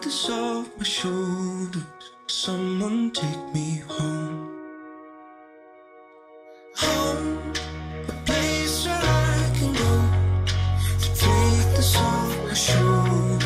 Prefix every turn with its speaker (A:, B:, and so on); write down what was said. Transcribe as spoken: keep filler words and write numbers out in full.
A: this off my shoulders. Someone take me home. Home, a place where I can go to take this off my shoulders.